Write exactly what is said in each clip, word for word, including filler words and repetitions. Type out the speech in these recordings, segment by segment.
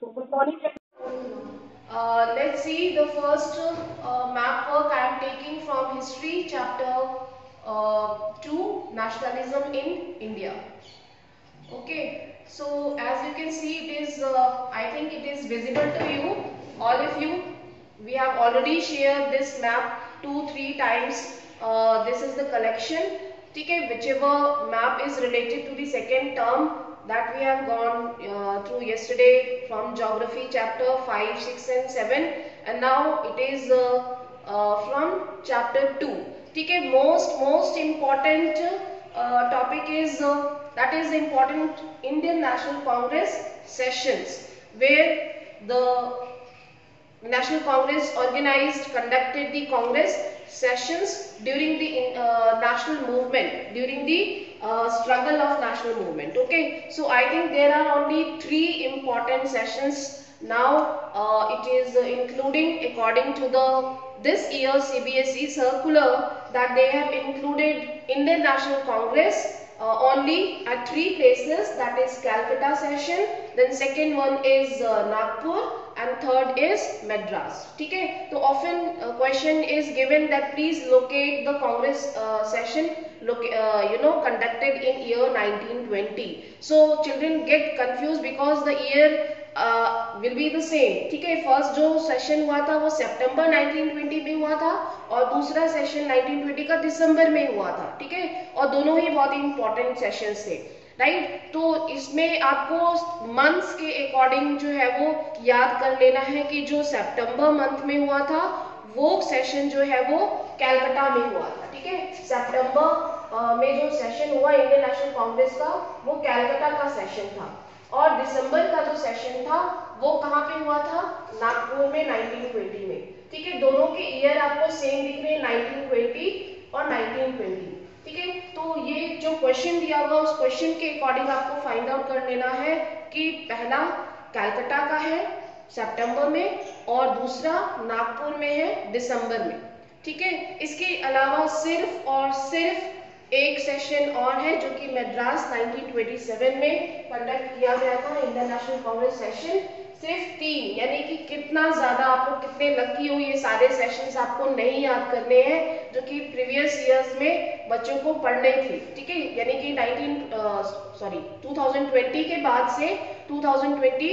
Good morning. Uh, let's see the first uh, map work I am taking from history chapter uh, two, nationalism in India. Okay, so as you can see, it is uh, I think it is visible to you, all of you. We have already shared this map two three times. Uh, this is the collection. Okay, whichever map is related to the second term that we have gone uh, through yesterday from geography chapter five, six and seven, and now it is uh, uh, from chapter two. Okay, most most important uh, topic is uh, that is important Indian National Congress sessions, where the National Congress organized, conducted the Congress sessions during the uh, national movement, during the uh, struggle of national movement. Okay, so I think there are only three important sessions now. Uh, it is uh, including according to the this year's C B S E circular that they have included Indian National Congress uh, only at three places, that is Calcutta session, then second one is uh, Nagpur, and third is Madras. Okay, so often a question is given that please locate the Congress uh, session look, uh, you know conducted in year nineteen twenty. So children get confused because the year uh, will be the same. ठीक है, first जो session हुआ था वो सितंबर nineteen twenty में हुआ था और दूसरा सेशन नाइनटीन ट्वेंटी का दिसंबर में हुआ था. ठीक है, और दोनों ही बहुत ही इंपॉर्टेंट सेशंस थे. Right right? तो इसमें आपको मंथ्स के अकॉर्डिंग जो है वो याद कर लेना है कि जो सितंबर मंथ में हुआ था वो सेशन जो है वो कैलकाटा में हुआ था. ठीक है, सितंबर में जो सेशन हुआ इंडियन नेशनल कांग्रेस का वो कैलकाटा का सेशन था, और दिसंबर का जो सेशन था वो कहाँ पे हुआ था, नागपुर में नाइनटीन ट्वेंटी में. ठीक है, दोनों के ईयर आपको सेम दिख रहे हैं, नाइनटीन ट्वेंटी और नाइनटीन ट्वेंटी. ठीक है, तो ये जो क्वेश्चन दिया हुआ उस क्वेश्चन के अकॉर्डिंग आपको फाइंड आउट कर लेना है कि पहला कैलकाटा का है सितंबर में और दूसरा नागपुर में है दिसंबर में. ठीक है, इसके अलावा सिर्फ और सिर्फ एक सेशन और है जो कि मद्रास नाइनटीन ट्वेंटी सेवन में कंडक्ट किया गया था, इंडियन नेशनल कांग्रेस सेशन. सिर्फ तीन, यानी कि कितना ज्यादा आप लोग कितने लकी हो, ये सारे सेशंस आपको नहीं याद करने हैं जो कि प्रीवियस इयर्स में बच्चों को पढ़ने थे. ठीक है, यानी कि nineteen sorry two thousand twenty के बाद से टू थाउजेंड ट्वेंटी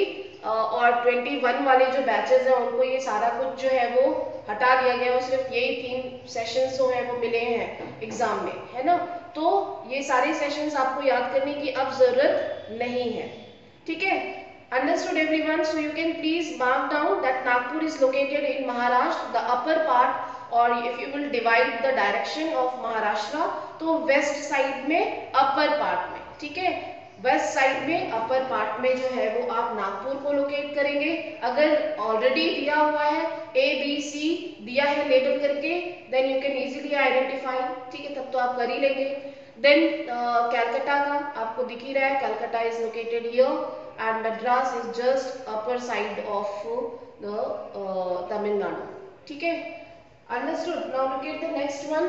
और ट्वेंटी वन वाले जो बैचेस हैं उनको ये सारा कुछ जो है वो हटा दिया गया, और सिर्फ यही तीन सेशंस जो है वो मिले हैं एग्जाम में, है ना. तो ये सारे सेशंस आपको याद करने की अब जरूरत नहीं है. ठीक है, understood everyone? So you can please mark down that Nagpur is located in Maharashtra, the upper part, or if you will divide the direction of Maharashtra, तो west side में upper part में. ठीक है, वेस्ट साइड में upper part में जो है वो आप नागपुर को लोकेट करेंगे. अगर ऑलरेडी दिया हुआ है ए बी सी दिया है लेबल करके, then you can easily identify. ठीक है, तब तो आप कर ही लेंगे. देन कैलकाटा का आपको दिख ही रहा है, Calcutta is located here and Madras is just upper side of the uh, Tamil Nadu. ठीक है, understood? Now look at the next one.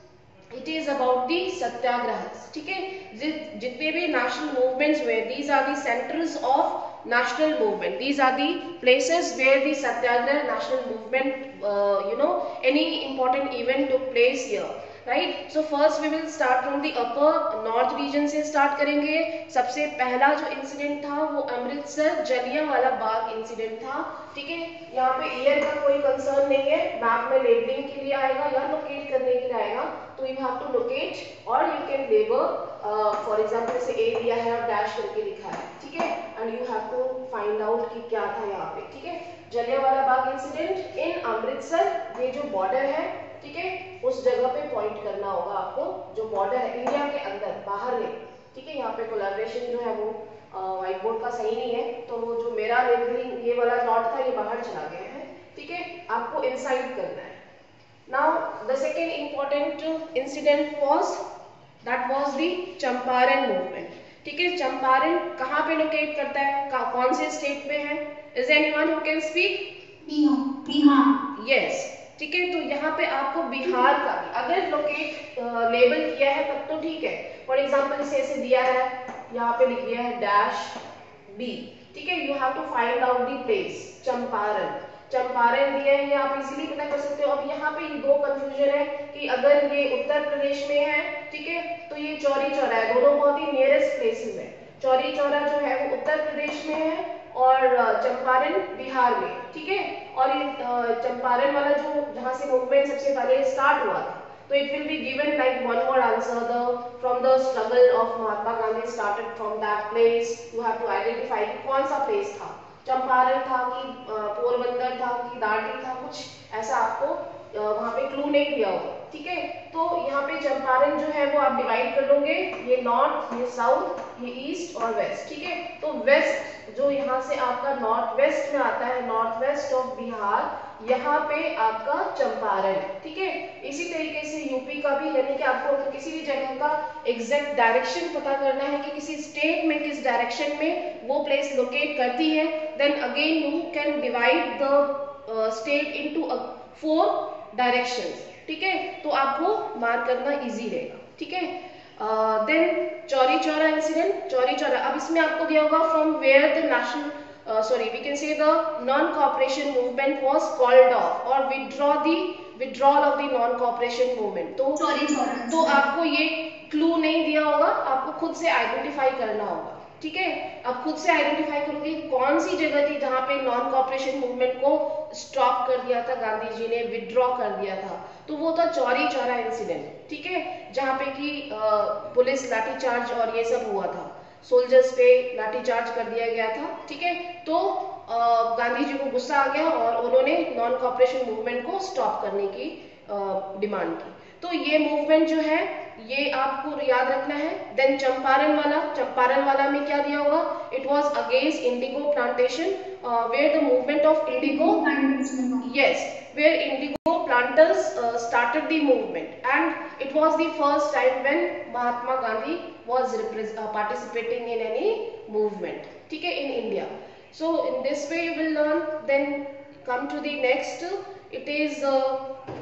It is about the सत्याग्रह. ठीक है, जितने भी national movements हुए, these are the centers of national movement. These are the places where the satyagraha national movement, uh, you know, any important event took place here. Right. So first we will start from the upper north region से start करेंगे. सबसे पहला जो incident था वो Amritsar Jallianwala Bagh incident था. ठीक है, यहाँ पे ईयर का कोई कंसर्न नहीं है, मैप में लेबलिंग के लिए आएगा या लोकेट करने के लिए आएगा, तो यू हैव टू लोकेट और you can label. For example जैसे ए दिया है और डैश करके लिखा है. ठीक है, and you have to find out कि क्या था यहाँ पे. ठीक है, जलियांवाला बाग इंसिडेंट इन अमृतसर, ये जो बॉर्डर है, ठीक है, उस जगह पे पॉइंट करना होगा आपको, जो बॉर्डर है इंडिया के अंदर, बाहर नहीं. ठीक है, यहाँ पे कोलैबोरेशन जो है वो व्हाइट बोर्ड का सही नहीं है, तो वो जो मेरा लेबलिंग ये वाला डॉट था ये बाहर चला गया है. ठीक है, आपको इनसाइड करना है. Now the second important incident was that was the Champaran movement. ठीक है, चंपारण कहाँ पे लोकेट करता है, कौन से स्टेट में है? Is anyone who can speak? Bihar. Yes. ठीक है, तो यहाँ पे आपको बिहार का भी अगर लोकेट लेबल किया है तब तो ठीक है. फॉर एग्जाम्पल इसे ऐसे दिया है, यहाँ पे लिख दिया है डैश बी. ठीक है, you have to find out the place. Champaran, Champaran दिया है, ये आप इजीली पता कर सकते हो। अब यहाँ पे दो कंफ्यूजन है कि अगर ये उत्तर प्रदेश में है, ठीक है, तो ये चौरी चौरा है, दोनों बहुत ही नियरेस्ट प्लेसेस है। चौरी चौरा जो है वो उत्तर प्रदेश में है और चंपारण बिहार में, ठीक है। और ये चंपारण वाला जो जहाँ से मूवमेंट सबसे पहले स्टार्ट हुआ था, तो it will be given like one word answer, the from the struggle of Mahatma Gandhi started from that place. You have to identify कौन सा प्लेस था, चंपारण था कि पोरबंदर था कि दांडी था, कुछ ऐसा आपको वहां पे क्लू नहीं दिया होगा, ठीक है। तो यहाँ पे चंपारण जो है वो आप डिवाइड कर लोगे, ये नॉर्थ, ये साउथ, ये ईस्ट और वेस्ट, ठीक है। तो वेस्ट जो यहाँ से आपका नॉर्थ वेस्ट में आता है, नॉर्थ वेस्ट ऑफ बिहार, यहाँ पे आपका चंपारण है, ठीक है। इसी तरीके से यूपी का भी, यानी कि आपको तो किसी भी जगह का एग्जैक्ट डायरेक्शन पता करना है कि किसी स्टेट में किस डायरेक्शन में वो प्लेस लोकेट करती है, then again you can divide the state into four directions, ठीक है। तो आपको मार्क करना इजी रहेगा, ठीक है। देन चौरी चौरा इंसिडेंट, चौरी चौरा, अब इसमें आपको दिया होगा from where the national Uh, sorry, we can say the non-cooperation movement was called off or withdraw the withdrawal of the non-cooperation movement. तो sorry, sorry, तो आपको ये क्लू नहीं दिया होगा, आपको खुद से आइडेंटिफाई करना होगा, ठीक है। अब खुद से आइडेंटिफाई करोगे कौन सी जगह थी जहाँ पे नॉन कॉपरेशन मूवमेंट को स्टॉप कर दिया था गांधी जी ने, विड्रॉ कर दिया था, तो वो था चौरी चौरा इंसिडेंट, ठीक है, जहाँ पे कि पुलिस लाठीचार्ज और ये सब हुआ था, सोल्जर्स पे लाठीचार्ज कर दिया गया था, ठीक है। तो गांधी जी को गुस्सा आ गया और उन्होंने नॉन कॉपरेशन मूवमेंट को स्टॉप करने की डिमांड की। तो ये मूवमेंट जो है ये आपको याद रखना है। देन चंपारण वाला, चंपारण वाला में क्या दिया होगा, it was against indigo plantation, where the movement of indigo, yes, where indigo planters uh, started the movement and it was the first time when Mahatma Gandhi was uh, participating in any movement, ठीक है, in India. So in this way you will learn. Then come to the next, it is uh,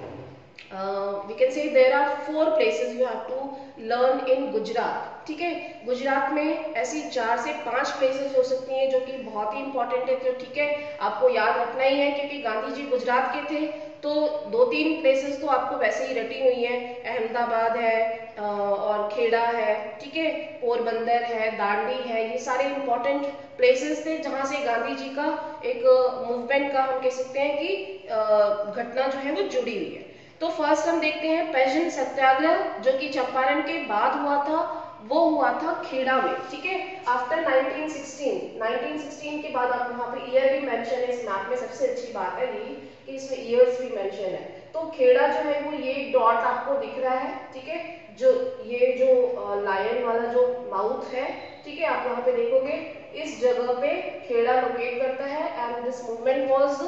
uh, we can say there are four places you have to learn in Gujarat, ठीक है। गुजरात में ऐसी चार से पांच places हो सकती हैं जो कि बहुत ही इंपॉर्टेंट है, तो ठीक है, आपको याद रखना ही है क्योंकि गांधी जी गुजरात के थे। तो दो तीन प्लेसेस तो आपको वैसे ही रटी हुई हैं, अहमदाबाद है और खेड़ा है, ठीक है, पोरबंदर है, दांडी है, ये सारे इंपॉर्टेंट प्लेसेस थे जहां से गांधी जी का एक मूवमेंट का हम कह सकते हैं कि घटना जो है वो जुड़ी हुई है। तो फर्स्ट हम देखते हैं पेजेंट सत्याग्रह, जो कि चंपारण के बाद हुआ था, वो हुआ था खेड़ा में, ठीक है, after nineteen sixteen. Nineteen sixteen के बाद आप वहाँ पे ईयर भी मेंशन है इस मैप में, सबसे अच्छी बात है यही कि इसमें ईयर्स भी मेंशन है। तो खेड़ा जो है वो ये डॉट आपको दिख रहा है, ठीक है, जो ये जो लायन वाला जो माउथ है, ठीक है, आप वहाँ पे देखोगे इस जगह पे खेड़ा लोकेट करता है। And this movement was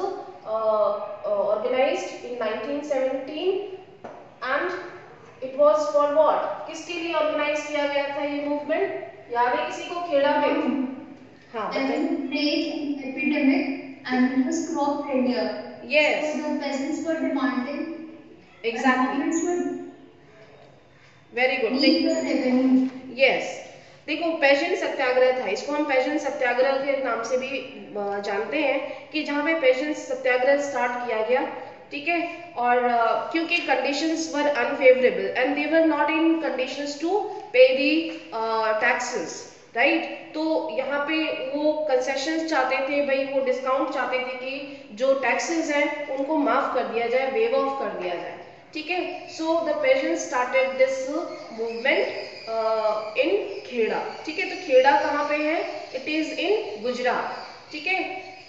organised in nineteen seventeen and it was for what, किसके लिए ऑर्गेनाइज किया गया था ये मूवमेंट, याद है किसी को खेड़ा में? हाँ बताइए। Epidemic and it was crop failure, yes, so the peasants were demanding, exactly, very good, yes. देखो पेजेंट सत्याग्रह था, इसको हम पेजेंट सत्याग्रह के नाम से भी जानते हैं कि जहाँ पे पेजेंट सत्याग्रह स्टार्ट किया गया, ठीक है, और uh, क्योंकि conditions were unfavourable and they were not in conditions to pay the taxes, right. तो यहाँ पे वो कंसेशंस चाहते थे, भाई वो डिस्काउंट चाहते थे कि जो टैक्सेस हैं उनको माफ कर दिया जाए, वेव ऑफ कर दिया जाए, ठीक है। So the peasants started this movement in Kheda, ठीक है। तो खेड़ा कहाँ पे है, इट इज इन गुजरात, ठीक है।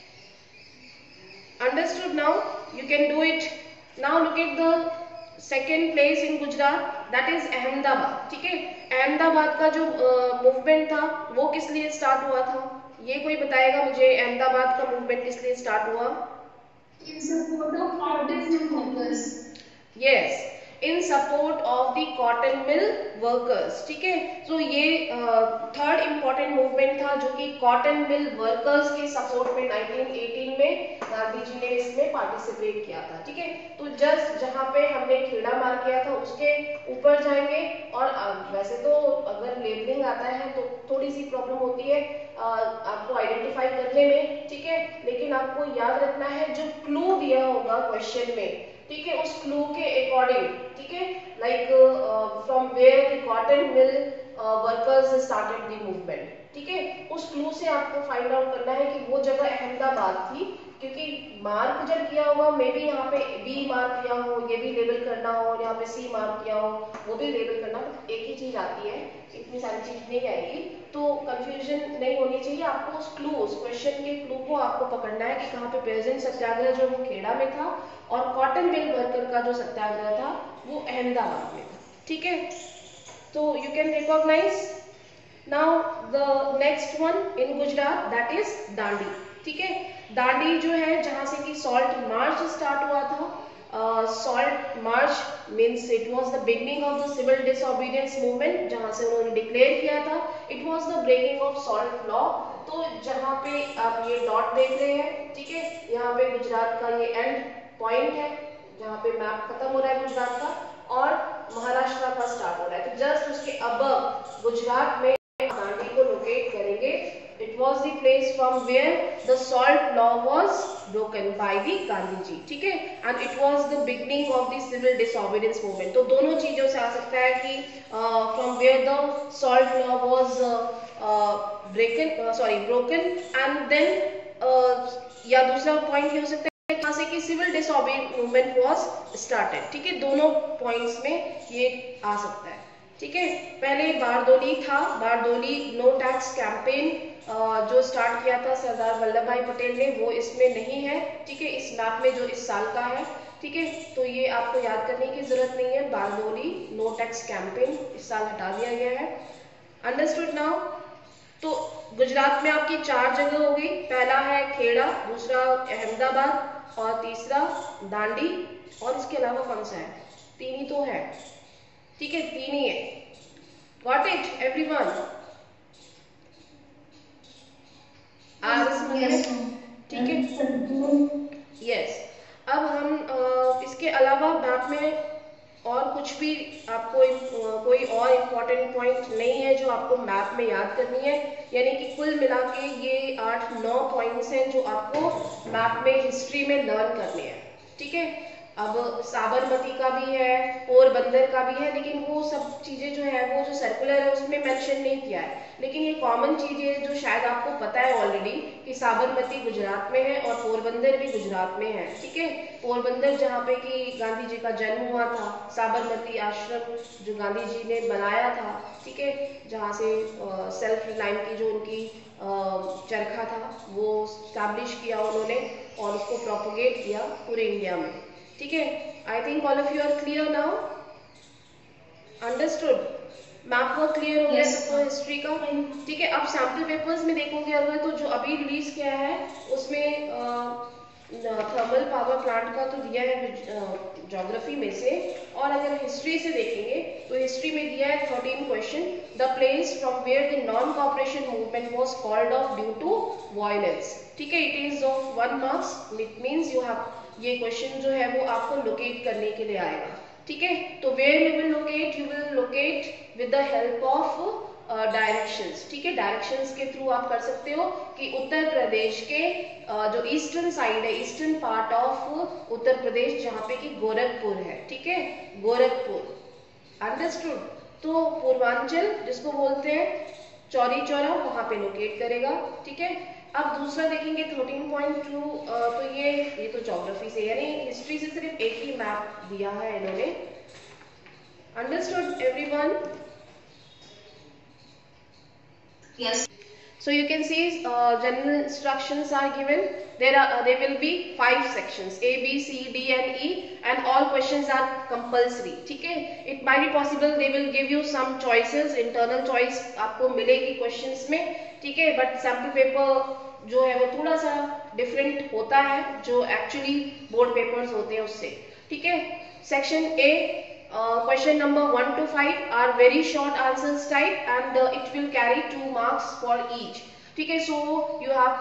Understood now? You can do it. Now look at the second place in Gujarat, that is Ahmedabad, ठीक है। अहमदाबाद का जो मूवमेंट uh, था वो किस लिए स्टार्ट हुआ था, ये कोई बताएगा मुझे, अहमदाबाद का मूवमेंट किस लिए स्टार्ट हुआ? In support of artists and workers. Yes, in support of the cotton mill workers. ठीक है, तो ये थर्ड इंपॉर्टेंट मूवमेंट था जो कि कॉटन मिल वर्कर्स के सपोर्ट में नाइनटीन एटीन में गांधी जी ने इसमें पार्टिसिपेट किया था। ठीक है, तो जस्ट जहां पे हमने खेड़ा मार किया था उसके ऊपर जाएंगे। और uh, वैसे तो अगर लेबलिंग आता है तो थोड़ी सी प्रॉब्लम होती है uh, आपको आइडेंटिफाई करने में। ठीक है, लेकिन आपको याद रखना है जो क्लू दिया होगा क्वेश्चन में, ठीक है, उस क्लू के अकॉर्डिंग, ठीक है, like from where the cotton mill workers started the movement. ठीक है, उस क्लू से आपको फाइंड आउट करना है कि वो जगह अहमदाबाद थी, क्योंकि मार्क जब किया हुआ मे भी यहाँ पे बी मार्क किया हो, ये भी लेबल करना हो, यहाँ पे सी मार्क किया हो, वो भी लेबल करना, तो एक ही चीज आती है, इतनी सारी चीज नहीं आएगी, तो कंफ्यूजन नहीं होनी चाहिए। आपको उस क्लू, उस क्वेश्चन के क्लू को आपको पकड़ना है कि कहाँ पे प्रेजेंट सत्याग्रह जो वो खेड़ा में था और कॉटन मिल वर्कर का जो सत्याग्रह था वो अहमदाबाद में था। ठीक है, तो you can recognise now the next one in Gujarat, that is Dandi. ठीक है, दांडी जो है जहां से कि सॉल्ट मार्च स्टार्ट हुआ था। Salt march means it was the beginning of the civil disobedience movement, जहां से उन्होंने डिक्लेयर किया था। It was the breaking of salt law. तो जहां पे आप ये डॉट देख रहे हैं, ठीक है, यहाँ पे गुजरात का ये एंड पॉइंट है जहाँ पे मैप खत्म हो रहा है गुजरात का और महाराष्ट्र का स्टार्ट हो रहा है। तो जस्ट उसके अबव गुजरात में दांडी को लोकेट करेंगे। It was the place from where the salt law was broken by the Gandhi ji. ठीक है, and it was the beginning of the civil disobedience movement। तो दोनों चीजों से आ सकता है कि uh, from where the salt law was uh, uh, broken, uh, sorry broken, and then uh, या दूसरा पॉइंट ये हो सकता है जहाँ से कि civil disobedience movement was started. ठीक है, दोनों पॉइंट्स में ये आ सकता है। ठीक है, पहले बारदोली था, बारदोली नो टैक्स कैंपेन जो स्टार्ट किया था सरदार वल्लभ भाई पटेल ने, वो इसमें नहीं है। ठीक है, इस मैप में जो इस साल का है। ठीक है, तो ये आपको याद करने की जरूरत नहीं है, बारदोली नो टैक्स कैंपेन इस साल हटा दिया गया है। Understood now? तो गुजरात में आपकी चार जगह हो गई, पहला है खेड़ा, दूसरा अहमदाबाद और तीसरा दांडी, और इसके अलावा कौन सा है? तीन ही तो है। ठीक है, तीन ही है। Got it everyone? ठीक है, यस। अब हम आ, इसके अलावा मैप में और कुछ भी आपको आ, कोई और इम्पोर्टेंट पॉइंट नहीं है जो आपको मैप में याद करनी है, यानी कि कुल मिला के ये आठ नौ पॉइंट्स हैं जो आपको मैप में हिस्ट्री में लर्न करने हैं। ठीक है, अब साबरमती का भी है, पोरबंदर का भी है, लेकिन वो सब चीजें जो है वो जो सर्कुलर है उसमें मेंशन नहीं किया है, लेकिन ये कॉमन चीजें है जो शायद आपको पता है ऑलरेडी कि साबरमती गुजरात में है और पोरबंदर भी गुजरात में है। ठीक है, पोरबंदर जहाँ पे कि गांधी जी का जन्म हुआ था, साबरमती आश्रम जो गांधी जी ने बनाया था, ठीक है, जहाँ से सेल्फ रिलायंस की जो उनकी चरखा था वो स्टैब्लिश किया उन्होंने और उसको प्रोपोगेट किया पूरे इंडिया में। ठीक है, I think all of you are clear now? Understood? Map work clear हो गया सबको हिस्ट्री का? ठीक है, अब सैम्पल पेपर्स में देखोगे अगर तो जो अभी रिलीज किया है उसमें थर्मल पावर प्लांट का तो दिया है ज्योग्राफी में से, और अगर हिस्ट्री से देखेंगे तो हिस्ट्री में दिया है thirteen question. The place from where the non cooperation movement was called off due to violence. ठीक है, it is of one marks, it means you have, ये क्वेश्चन जो है वो आपको लोकेट करने के लिए आएगा। ठीक है, तो where you will locate, you will locate with the help of directions. ठीक है, डायरेक्शंस के थ्रू आप कर सकते हो कि उत्तर प्रदेश के uh, जो ईस्टर्न साइड है, eastern part of Uttar Pradesh जहाँ पे कि गोरखपुर है। ठीक है, गोरखपुर। अंडरस्टूड? तो पूर्वांचल जिसको बोलते हैं चौरी चौरा, वहां पे लोकेट करेगा। ठीक है, अब दूसरा देखेंगे थर्टीन पॉइंट टू, तो ये ये तो ज्योग्राफी से, यानी हिस्ट्री से सिर्फ एक ही मैप दिया है इन्होंने। Understood everyone? Yes. So you can see uh, general instructions are given. There are uh, there will be five sections A, B, C, D and E, and all questions are compulsory. ठीक है, it might be possible they will give you some choices, internal choice आपको मिलेगी questions में। ठीक है, but sample paper जो है वो थोड़ा सा different होता है जो actually board papers होते हैं उससे। ठीक है, section A question number one two five are very short answers type and it will carry two marks for each. ठीक है, so you have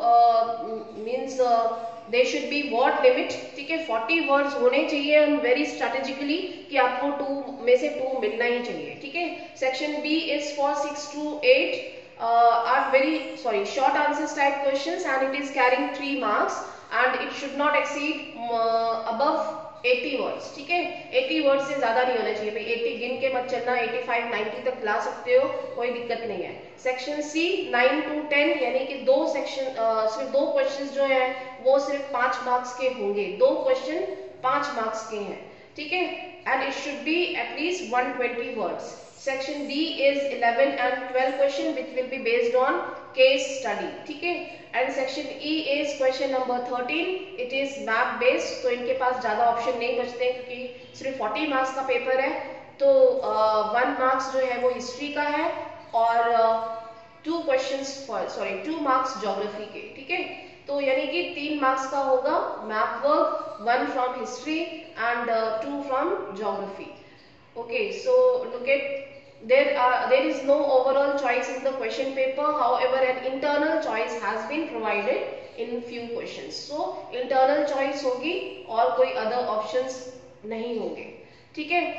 to means they should be word limit. ठीक है, forty words होने चाहिए and very strategically कि आपको to में से टू मिलना ही चाहिए. ठीक है, section B is for six to eight are very sorry short answers type questions and it is carrying three marks and it should not exceed above eighty words. ठीक है, एटी वर्ड्स से ज्यादा नहीं होना चाहिए भाई. एटी गिन के मत चलना, एटी फाइव नाइंटी तक ला सकते हो, कोई दिक्कत नहीं है. Section C nine to ten यानी कि दो सेक्शन सिर्फ दो क्वेश्चंस जो है वो सिर्फ पांच मार्क्स के होंगे. दो क्वेश्चन पांच मार्क्स के हैं. ठीक है, and it should be at least one twenty words. Section D is eleven and twelve question which will be based on case study. ठीक है, and section E is question number thirteen. It is map based, तो इनके पास ज्यादा option नहीं बचते हैं क्योंकि सिर्फ फोर्टी मार्क्स का पेपर है. तो वन uh, मार्क्स जो है वो हिस्ट्री का है और two questions for sorry two marks geography के. ठीक है, तो यानी कि तीन मार्क्स का होगा map work, one from history and two from geography. Okay, so look at there are there is no overall choice in the question paper. However, an internal choice has been provided in few questions. So internal choice होगी और कोई other options नहीं होंगे. ठीक है,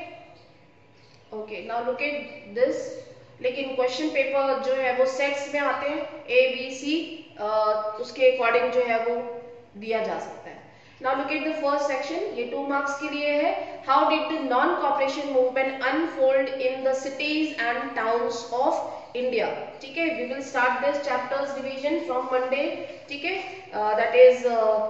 okay, now look at this. लेकिन question paper जो है वो सेट्स में आते हैं, ए बी सी, उसके अकॉर्डिंग जो है वो दिया जा सकता है. Now look at the first section. ये टू मार्क्स के लिए है. How did the non-cooperation movement unfold in the cities and towns of India? ठीक है, we will start this chapters division from Monday. ठीक है, uh, that is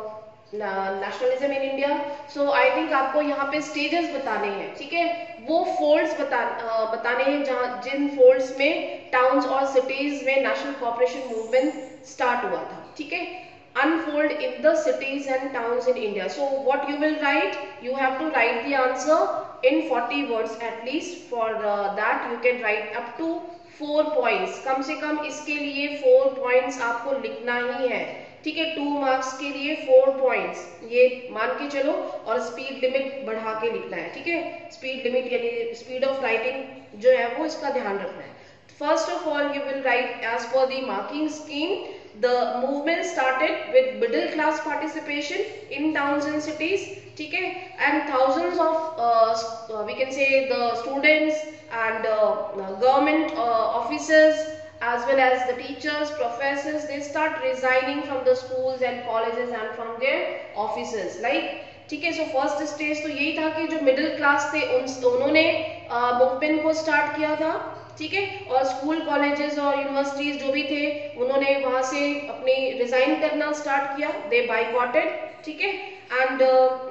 uh, nationalism in India. So I think आपको यहाँ पे stages बताने हैं. ठीक है, वो folds बता uh, बताने हैं जहाँ जिन folds में towns और cities में national cooperation movement start हुआ था. ठीक है, unfold in the cities and towns in India. So what you will write? You have to write the answer in forty words at least. For uh, that you can write up to four points. कम से कम इसके लिए four points आपको लिखना ही है. ठीक है, to marks के लिए फोर पॉइंट्स ये मान के चलो और स्पीड लिमिट बढ़ा के लिखना है. ठीक है, स्पीड लिमिट यानी स्पीड ऑफ राइटिंग जो है वो इसका ध्यान रखना है. First of all, you will write as per the marking scheme. The movement started with middle class participation in towns and cities. ठीक है, and thousands of uh, we can say the students and uh, government uh, officers as well as the teachers, professors, they start resigning from the schools and colleges and from their offices. Like ठीक है, so first stage तो यही था कि जो middle class थे उन उन्होंने मूवमेंट को स्टार्ट किया था. ठीक है, और स्कूल कॉलेजेस और यूनिवर्सिटीज जो भी थे उन्होंने वहां से अपनी रिजाइन करना स्टार्ट किया. They boycotted. ठीक है, and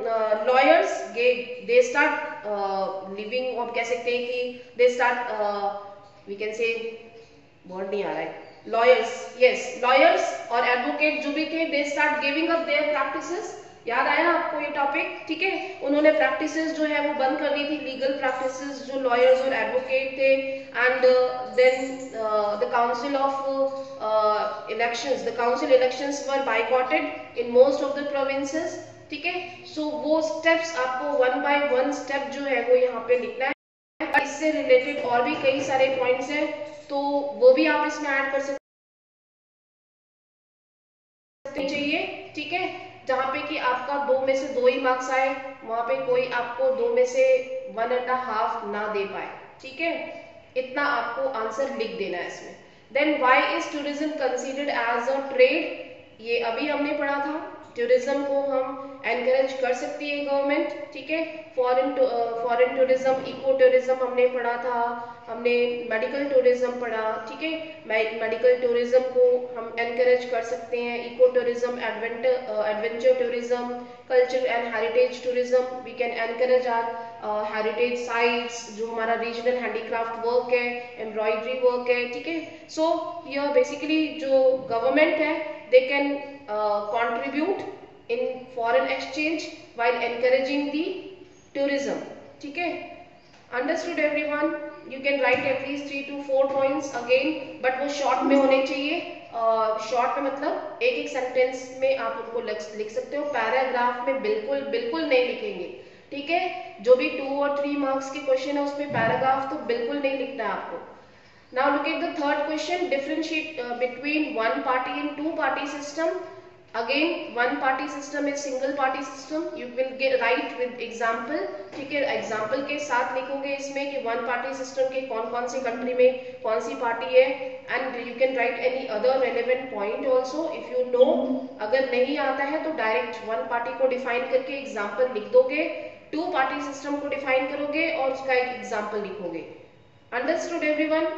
lawyers they start leaving, और कह सकते हैं कि they start we can say word नहीं आ रहा है लॉयर्स यस लॉयर्स और एडवोकेट जो भी थे they start giving up their practices. याद आया आपको ये टॉपिक? ठीक है, उन्होंने प्रैक्टिसेस जो है वो बंद कर दी थी, लीगल प्रैक्टिसेस जो लॉयर्स और एडवोकेट थे. And then the council of elections the council elections were boycotted in most of the provinces. ठीक है, सो वो स्टेप्स आपको वन बाय वन स्टेप जो है वो यहाँ पे लिखना है. इससे रिलेटेड और भी कई सारे पॉइंट्स हैं तो वो भी आप इसमें ऐड कर सकते चाहिए. ठीक है, जहाँ पे कि आपका दो में से दो ही मार्क्स आए, वहां पे कोई आपको दो में से वन एंड हाफ ना दे पाए. ठीक है, इतना आपको आंसर लिख देना है इसमें. Then why is tourism considered as a trade? ये अभी हमने पढ़ा था. टूरिज्म को हम एनकरेज कर सकती है गवर्नमेंट. ठीक है, foreign foreign tourism, eco tourism हमने पढ़ा था, हमने मेडिकल टूरिज्म पढ़ा. ठीक है, मेडिकल टूरिज्म को हम एनकरेज कर सकते हैं. Eco tourism, adventure tourism, culture and heritage tourism, we can encourage our heritage sites, जो हमारा रीजनल हैंडीक्राफ्ट वर्क है, एम्ब्रॉयडरी वर्क है. ठीक है, सो यह बेसिकली जो गवर्नमेंट है they can contribute in foreign exchange while encouraging the tourism. ठीक है, understood everyone? You can write at least three to four points again, but वो short में होने चाहिए. शॉर्ट uh, में मतलब एक एक सेंटेंस में आप उनको लिख सकते हो. पैराग्राफ में बिल्कुल बिल्कुल नहीं लिखेंगे. ठीक है, जो भी टू और थ्री मार्क्स के क्वेश्चन है उसमें पैराग्राफ तो बिल्कुल नहीं लिखना है आपको। Now look at the third question. Differentiate uh, between one party and two party system. Again, one party system is single party system. You will get write with example. ठीक है, example के साथ लिखोगे इसमें कि one party system के कौन कौन सी country में कौन सी party है, and you can write any other relevant point also if you know. अगर नहीं आता है तो direct one party को define करके example लिख दोगे, two party system को define करोगे और उसका एक example लिखोगे। Understood everyone?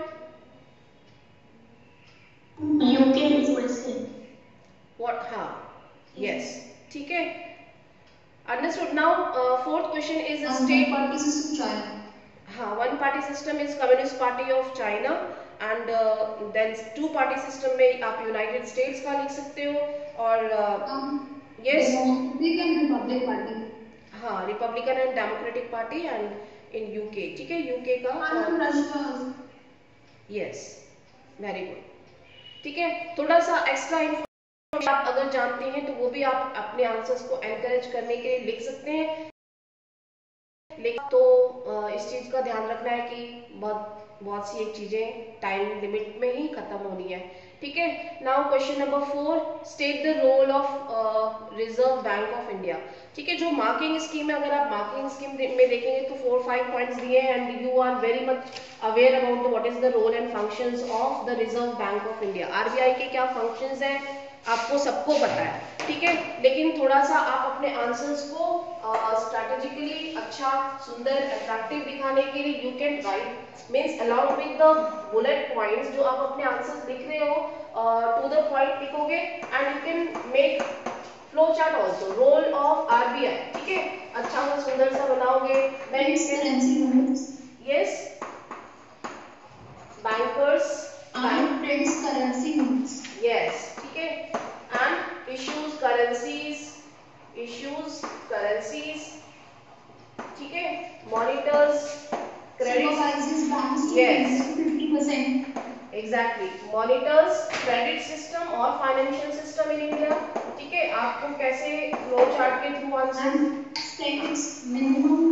U K is U S A. What? हाँ, yes, ठीक है, understood. Now uh, fourth question is a state party system China. हाँ, one party system is Communist Party of China, and uh, then two party system में आप United States का लिख सकते हो, और uh, um, yes, Republican Republic Party. हाँ, Republican and Democratic Party and in U K, ठीक है, U K का and Russia. yes, very good, ठीक है। थोड़ा सा एक्स्ट्रा इन्फॉर्मेशन आप अगर जानते हैं तो वो भी आप अपने आंसर्स को एनकरेज करने के लिए लिख सकते हैं, लेकिन तो इस चीज का ध्यान रखना है कि बहुत बहुत सी एक चीजें टाइम लिमिट में ही खत्म होनी है, ठीक है। Now question number four, state the role of Reserve Bank of India, ठीक है। जो मार्किंग स्कीम है, अगर आप मार्किंग स्कीम में देखेंगे तो फोर फाइव पॉइंट्स दिए हैं, and you are very much aware about what is the role and functions of the Reserve Bank of India. RBI के क्या फंक्शंस हैं आपको सबको पता है, ठीक है, लेकिन थोड़ा सा आप अपने आंसर्स को स्ट्रैटेजिकली uh, अच्छा, सुंदर, अट्रैक्टिव दिखाने के लिए you can write means along with the bullet points जो आप अपने आंसर्स लिख रहे हो टू द पॉइंट लिखोगे, and you can make flow chart also, role of RBI, ठीक है, अच्छा सा सुंदर सा बनाओगे। Yes, bankers and prints currency notes. Yes, ठीक है, and issues currencies, issues currencies, ठीक है, monitors credit, supervises banks to yes, fifty percent. exactly, monitors credit system और financial system in India, ठीक है, आपको कैसे फ्लो चार्ट के through answer, and states minimum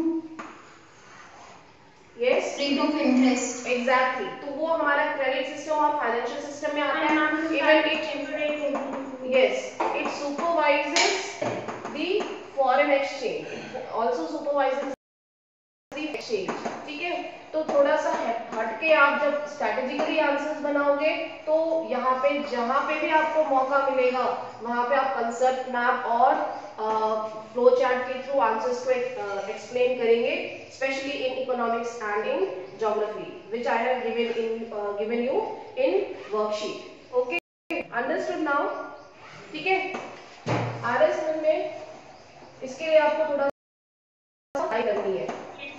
yes rate of interest. exactly, तो वो हमारा क्रेडिट सिस्टम और फाइनेंशियल सिस्टम में आता है। Even it yes it supervises the foreign exchange, also supervises the exchange, ठीक है। तो थोड़ा सा हट के आप जब स्ट्रेटेजिकली आंसर्स बनाओगे तो यहाँ पे जहाँ पे भी आपको मौका मिलेगा वहाँ पे आप कंसेप्ट मैप और फ्लो चार्ट के थ्रू आंसर्स को एक्सप्लेन करेंगे, specially in economics and in geography which I have given in given you in worksheet. Okay, understood now, ठीक है। आरएस में इसके लिए आपको थोड़ा सा करनी है,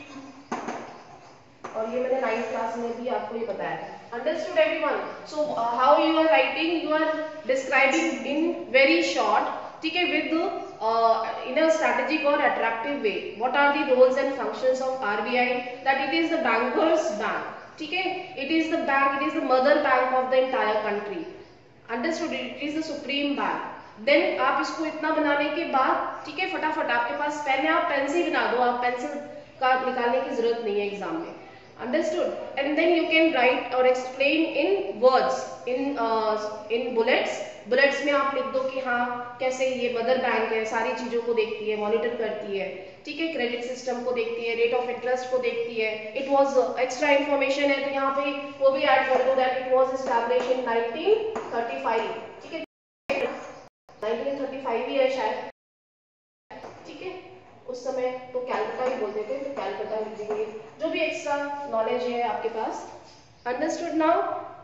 और ये मैंने नाइन्थ क्लास में भी आपको ये बताया था। Understood everyone? So how you are writing, you are describing in very short, ठीक है, within a strategic or attractive way what are the roles and functions of RBI, that it is the bankers bank, ठीक है, it is the bank, it is the mother bank of the entire country. Understood? It is the supreme bank. Then आप इसको इतना बनाने के बाद, ठीक है, फटाफट आपके पास पेन है, आप पेन से बना दो, आप पेंसिल का निकालने की जरूरत नहीं है एग्जाम में। Understood? And then you can write or explain in words, in uh, in bullets. Bullets में आप लिख दो कि हाँ कैसे ये मदर बैंक है, सारी चीजों को देखती है, मॉनिटर करती है, ठीक है, क्रेडिट सिस्टम को देखती है, रेट ऑफ इंटरेस्ट को देखती है। इट वाज एक्स्ट्रा इन्फॉर्मेशन है तो यहाँ पे वो भी ऐड कर दो that it was established in nineteen thirty five, ठीक है, नाइनटीन थर्टी फाइव ही है शायद, ठीक है, उस समय तो कैलकाटा ही बोलते थे, तो कैलकाटा लिख देंगे, जो भी एक्स्ट्रा नॉलेज है आपके पास। Understood now?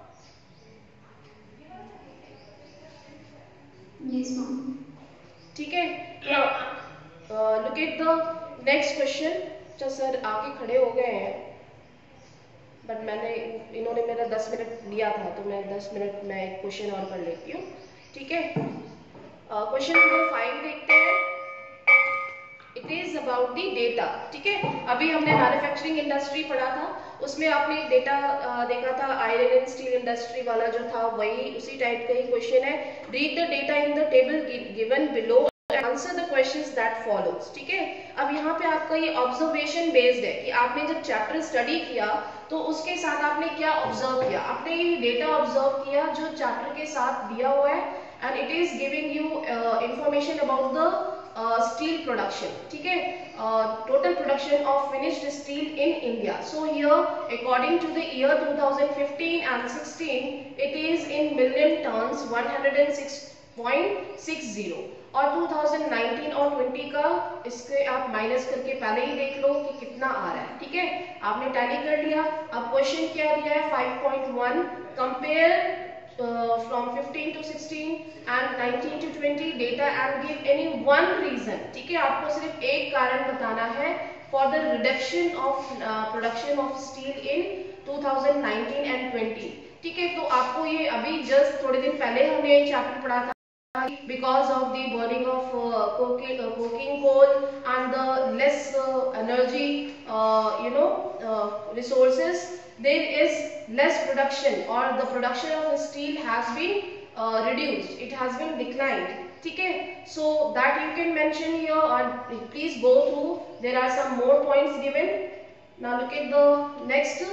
Yes, ma'am. ठीक है, look at the next question. अच्छा सर आके खड़े हो गए हैं, बट मैंने इन्होंने मेरा दस मिनट लिया था तो मैं दस मिनट में एक क्वेश्चन और कर लेती हूँ, ठीक है। क्वेश्चन नंबर फाइव देखते हैं। It is about the data, ठीक है, अभी हमने मैन्युफैक्चरिंग इंडस्ट्री पढ़ा था, उसमें आपने डेटा देखा था, आयरन एंड स्टील इंडस्ट्री वाला जो था वही उसी टाइप का ही क्वेश्चन है। Read the data in the table given below, answer the questions that follows. ठीक है, अब यहाँ पे आपका ये ऑब्जर्वेशन बेस्ड है कि आपने जब चैप्टर स्टडी किया तो उसके साथ आपने क्या ऑब्जर्व किया, आपने ये डेटा ऑब्जर्व किया जो चैप्टर के साथ दिया हुआ है, and it is giving you information about the steel production. ठीक है, total production of finished steel in India. So here according to the year two thousand fifteen and sixteen it is in million tons one hundred six point six zero, और two thousand nineteen और twenty का इसके आप minus करके पहले ही देख लो कि कितना आ रहा है। ठीक है, आपने टैली कर लिया। अब क्वेश्चन क्या दिया है, five point one, compare from fifteen to sixteen and nineteen to twenty data and give any one reason. ठीक है, आपको सिर्फ एक कारण बताना है for the reduction of production of steel in two thousand nineteen and twenty. ठीक है, तो आपको ये अभी जस्ट थोड़े दिन पहले हमने ये चैप्टर पढ़ा था, because of the burning of uh, coking, uh, coking coal and the less uh, energy uh, you know uh, resources, there is less production or the production of steel has been uh, reduced, it has been declined. ठीक है, so that you can mention here, and please go through, there are some more points given. Now look at the next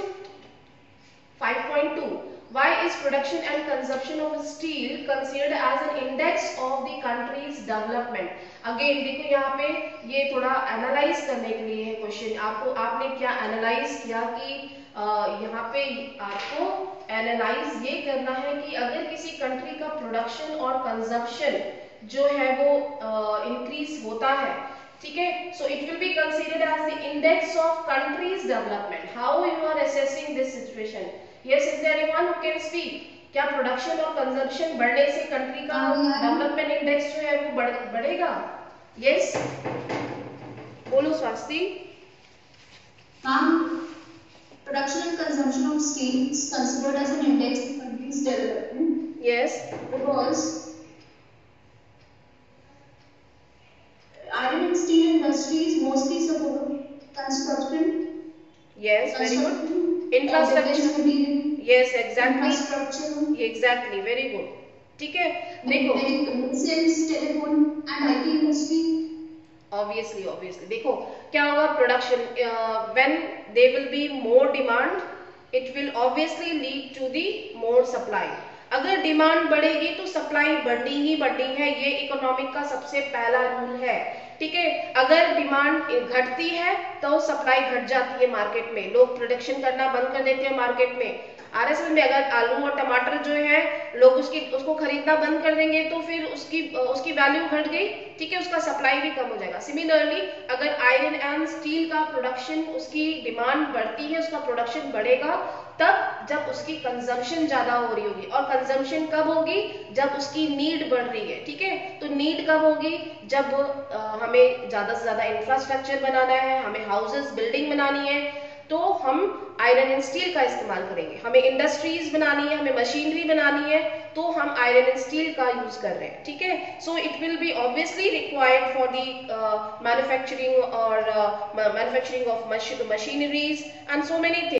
five point two. Why is production and consumption of steel considered as an index of the country's development? Again देखो यहाँ पे ये थोड़ा analyse करने के लिए है question. आपको आपने क्या एनालाइज किया कि यहाँ पे आपको एनालाइज ये करना है कि अगर किसी कंट्री का प्रोडक्शन और कंजम्पशन जो है वो इंक्रीज uh, होता है, ठीक है, so it will be considered as the index of countries development. How you are assessing this situation? Yes, is there anyone who can speak? क्या प्रोडक्शन और कंजम्पशन बढ़ने से कंट्री का डेवलपमेंट इंडेक्स जो है वो बढ़, बढ़ेगा? यस, बोलो स्वाति। हाँ, production and consumption of steel is considered as an index of country's development. Yes, because iron and steel industries mostly support construction. Yes, very good. Infrastructure. Yes, exactly. Infrastructure. Exactly, very good. ठीक है, देखो medicines, telephone and I T industry. Obviously, obviously. देखो क्या होगा, production when there will be more demand, it will obviously lead to the more supply. अगर demand बढ़ेगी तो supply बढ़नी ही बढ़नी है, ये इकोनॉमिक का सबसे पहला रूल है। ठीक है, अगर डिमांड घटती है तो सप्लाई घट जाती है मार्केट में, लोग प्रोडक्शन करना बंद कर देते हैं मार्केट में। आरएसएल में अगर आलू और टमाटर जो है लोग उसकी उसको खरीदना बंद कर देंगे तो फिर उसकी उसकी वैल्यू घट गई। ठीक है, उसका सप्लाई भी कम हो जाएगा। सिमिलरली अगर आयरन एंड स्टील का प्रोडक्शन, उसकी डिमांड बढ़ती है, उसका प्रोडक्शन बढ़ेगा तब जब उसकी कंजम्पशन ज्यादा हो रही होगी, और कंजम्पशन कब होगी, जब उसकी नीड बढ़ रही है। ठीक है, तो नीड कब होगी, जब आ, हमें ज्यादा से ज्यादा इंफ्रास्ट्रक्चर बनाना है, हमें हाउसेस बिल्डिंग बनानी है, तो हम आयरन एंड स्टील का इस्तेमाल करेंगे। हमें इंडस्ट्रीज बनानी है, हमें मशीनरी बनानी है, तो हम आयरन एंड स्टील का यूज कर रहे हैं। ठीक है, so it will be obviously required for the manufacturing और manufacturing of machineries and so many things.